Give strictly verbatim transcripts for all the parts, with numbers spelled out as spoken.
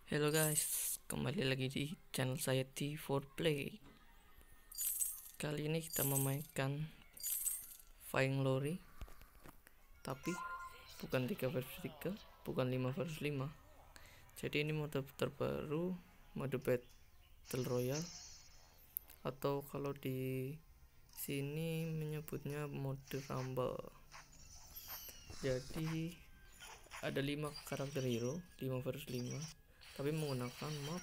Halo guys, kembali lagi di channel saya T four Play. Kali ini kita memainkan Flying Lorry, tapi bukan tiga versus tiga, bukan lima versus lima. Jadi ini mode terbaru, mode Battle Royale, atau kalau di sini menyebutnya mode Rumble. Jadi ada lima karakter hero, lima versus lima, tapi menggunakan map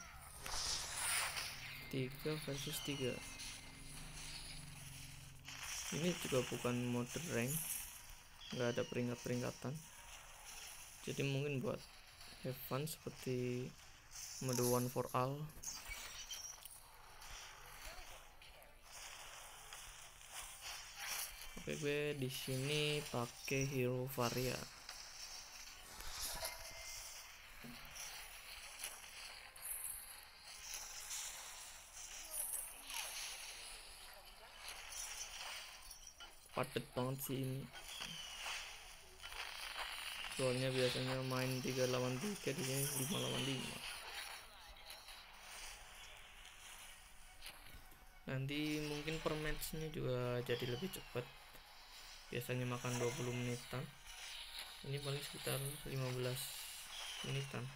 tiga versus tiga. Ini juga bukan mode rank, nggak ada peringkat-peringkatan, jadi mungkin buat have fun seperti mode one for all. Oke, gue di sini pakai hero Varia. Padet banget sih ini, soalnya biasanya main tiga lawan tiga, di sini lima lawan lima. Nanti mungkin per matchnya juga jadi lebih cepat, biasanya makan dua puluh menitan, ini paling sekitar lima belas menitan.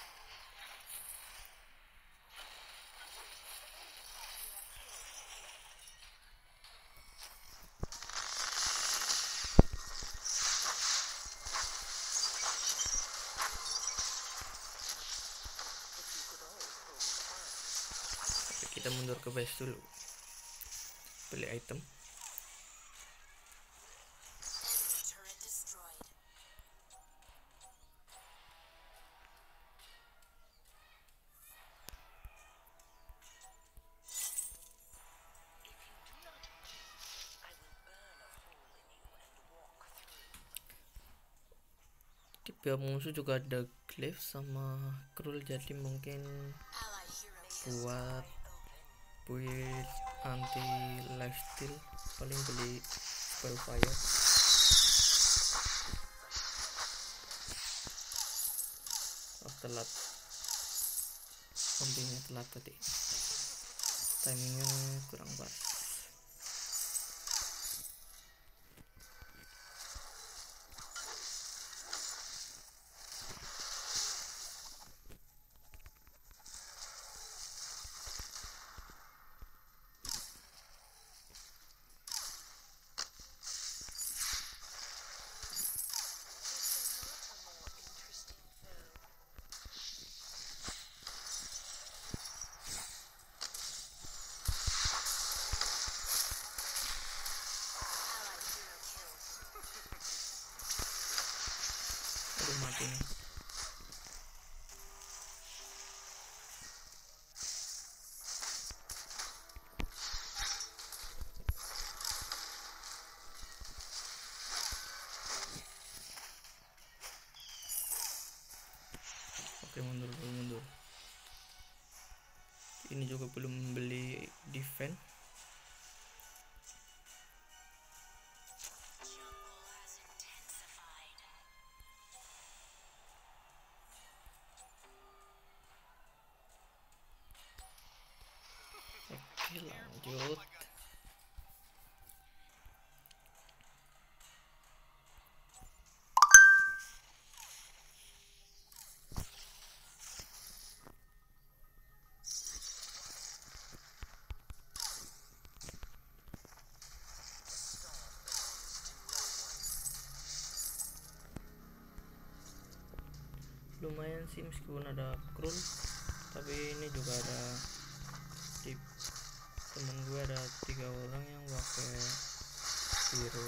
Kita mundur ke base dulu, beli item. Di pihak musuh juga ada Glyph sama Krul, jadi mungkin buat build anti lifesteal paling beli Spellfire. Oh, telat, sampingnya telat tadi, timingnya kurang pas. Aduh, mati nih. Oke, mundur dulu, mundur. Ini juga belum beli defense. Oke, lanjut. Lumayan sih meskipun ada Krul, tapi ini juga ada di temen gue ada tiga orang yang pakai hero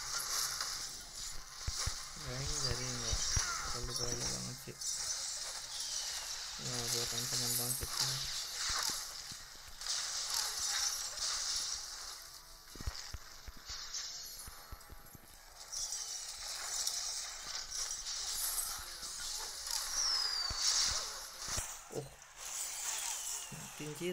rank, jadi nggak terlalu bahaya banget sih, nggak buat ancaman banget sih. Oh, mati anjir.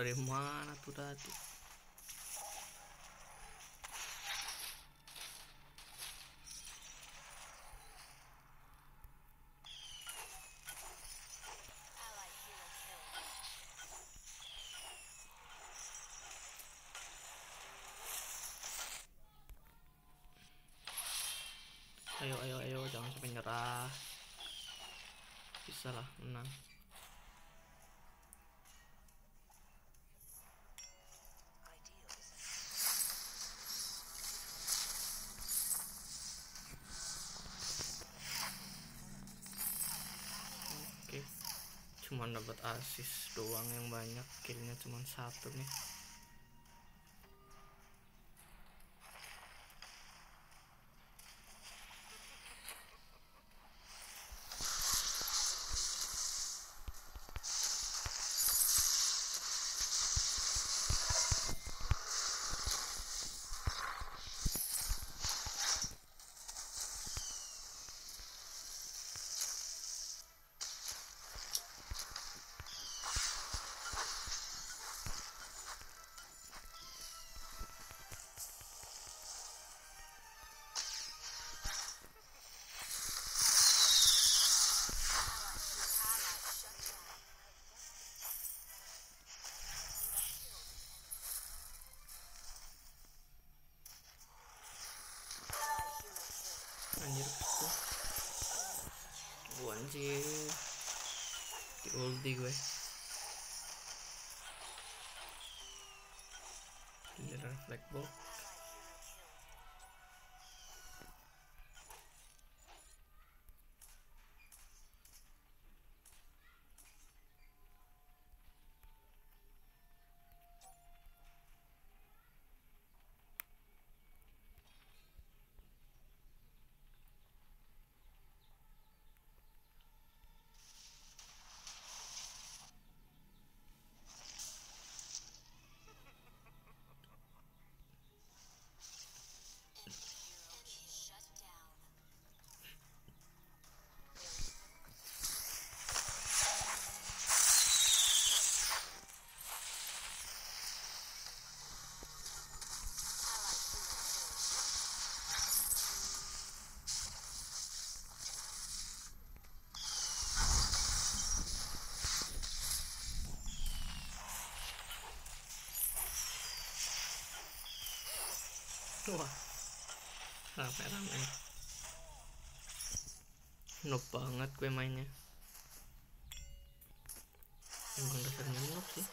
dari mana tuh tadi? Ayo ayo ayo, jangan sampai nyerah. Bisa lah menang. Oke, cuman dapat assist doang yang banyak, killnya cuman satu nih. Anjir, gue anjir di ulti gue. Ini reflect box. Wah, rame-rame. Noob banget gue mainnya. Emang dasarnya noob sih.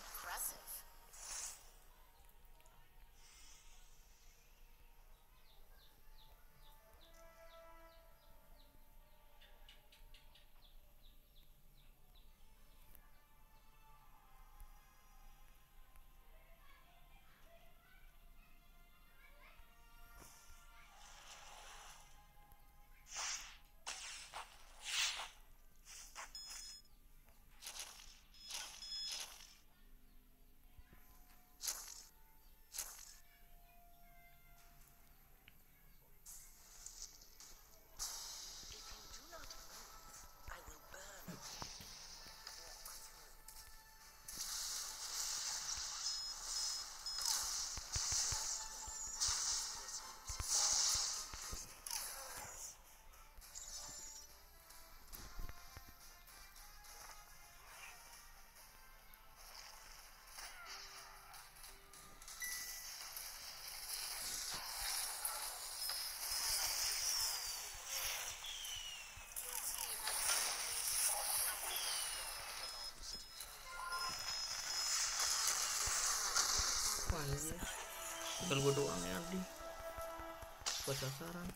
Wah, anjir. Bukan gue doang ya di buat sasaran.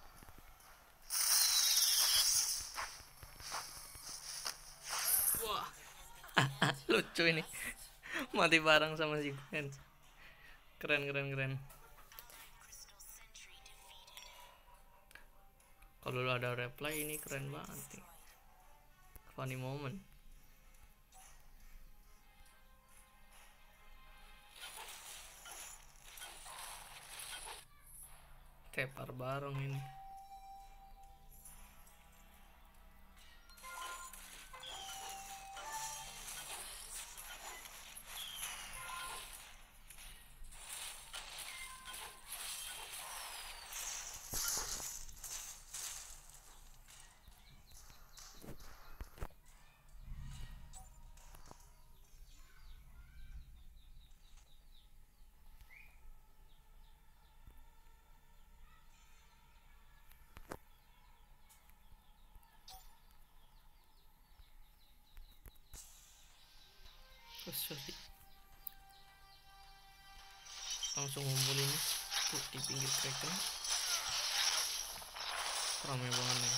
Wah, lucu ini. Mati bareng sama si Gwen. Keren keren keren. Kalau ada reply ini keren banget nih. Funny moment. Tepar bareng ini. sorry. Langsung ngumpulin tuh di pinggir Kraken. Ramai banget nih.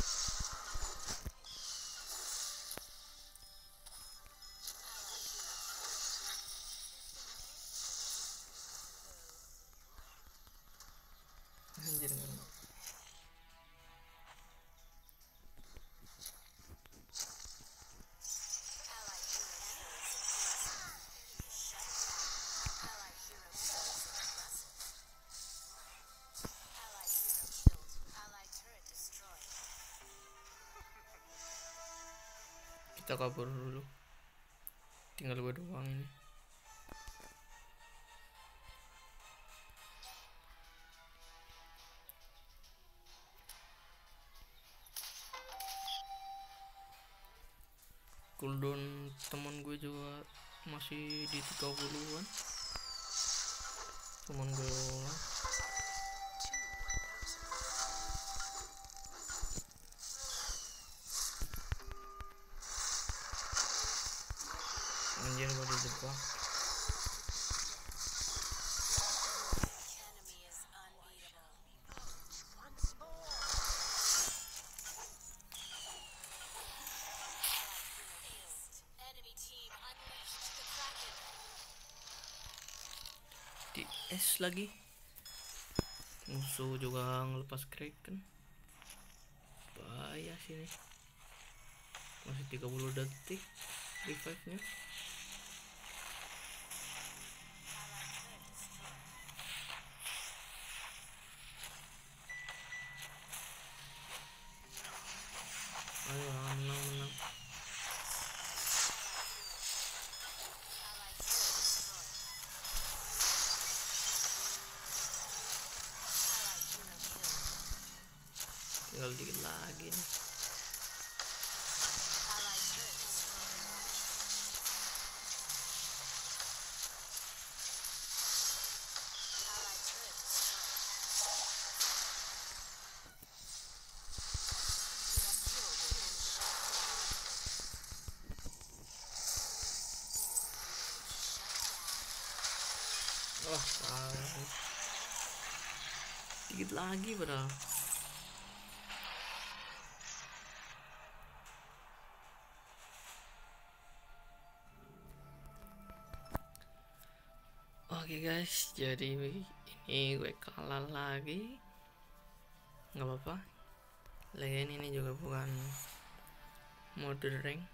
Anjir nggak. Kita kabur dulu, tinggal gue doang ini. Cooldown teman gue juga masih di tiga puluhan. Teman gue ulang. Anjir gue dijebak. Di es lagi. Musuh juga ngelepas Kraken. Bahaya sini. Masih tiga puluh detik revive-nya. Ayo menang menang. Tinggal dikit lagi nih. Wah, salah. Dikit lagi padahal. Oke guys, jadi ini gue kalah lagi. Nggak apa-apa. Lagian ini juga bukan mode rank.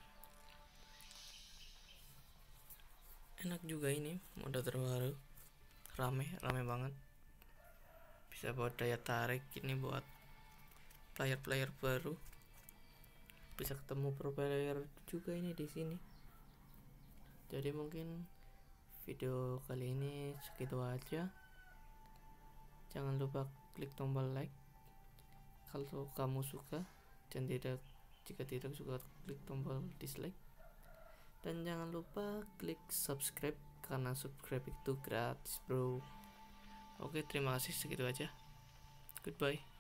Enak juga ini mode terbaru. Rame, rame banget. Bisa buat daya tarik ini buat player-player baru. Bisa ketemu pro player juga ini di sini. Jadi mungkin video kali ini segitu aja. Jangan lupa klik tombol like kalau kamu suka, dan tidak jika tidak suka klik tombol dislike. Dan jangan lupa klik subscribe karena subscribe itu gratis, bro. Oke, terima kasih, segitu aja. Goodbye.